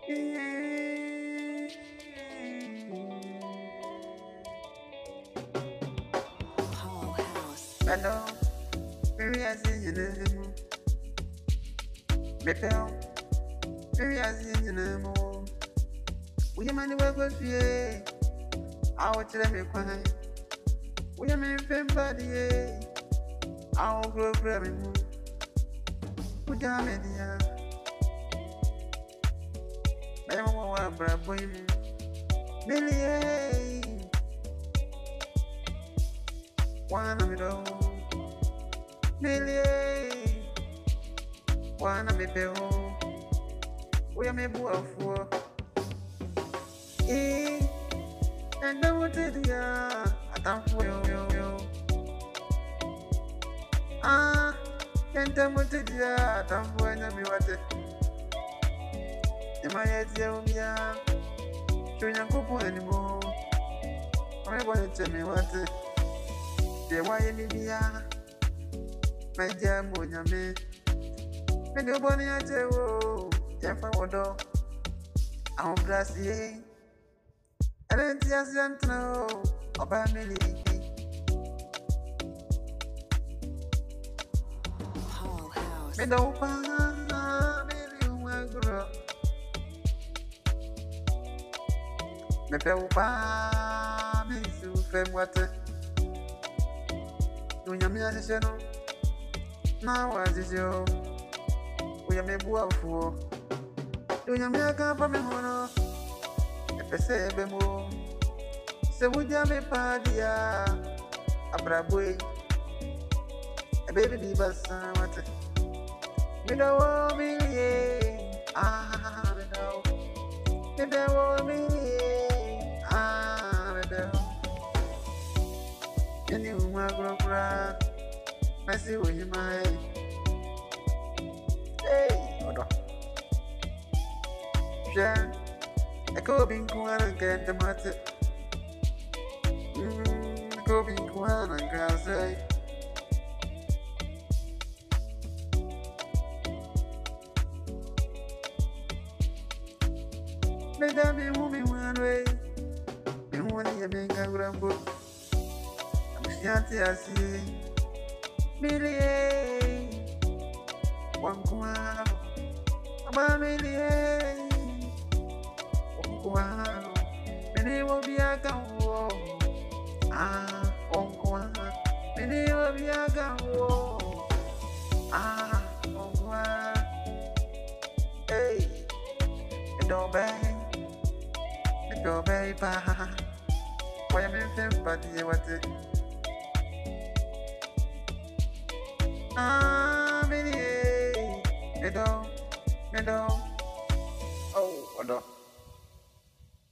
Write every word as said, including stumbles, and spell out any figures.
Whole house. Hello, maybe I see you name. Bepel, maybe I see you name. We are many work with you. I will tell me why. We are many family. I will grow grabbing. Put down media. I don't want to brabo him. Billy, one of it all. Billy, one of it all. We are maybe a four. Eh, and I wanted to I don't for you. Ah, and I wanted to I don't for you. What it? In my head, yeah, showing a couple anymore. I'm going to tell me what it. The why me be a my jam on your me. Me do bonny at you, Jeff Wodo. I'm brassy. I don't just want to know about me. Whole house. Me do pa, baby, you want to grow. Me pe pa, me su fe mwate. Do you mean I no? Now what is you? We are me bua for. Do you mean I can't for me hono? If I say be mo, say would you me padia? A brabwe, a baby be bassa what? Me don't want me, ah, me don't. Me don't want me, ah, me don't. You want to grow, I see what you might. Hey, hold on. Yeah, I could be going and get the matter. Mmm, I could be going and get say. Let them be moving one way. Me want to make a grumble. Yanti asi Billy Wankwa Aba Billy Wankwa Billy will be a gawo Ah Wankwa Billy will be a gawo Ah Wankwa Hey It don't bang It don't bang pa Why am I feel party what it Ah, me, me don't, me don't. Oh, hold on.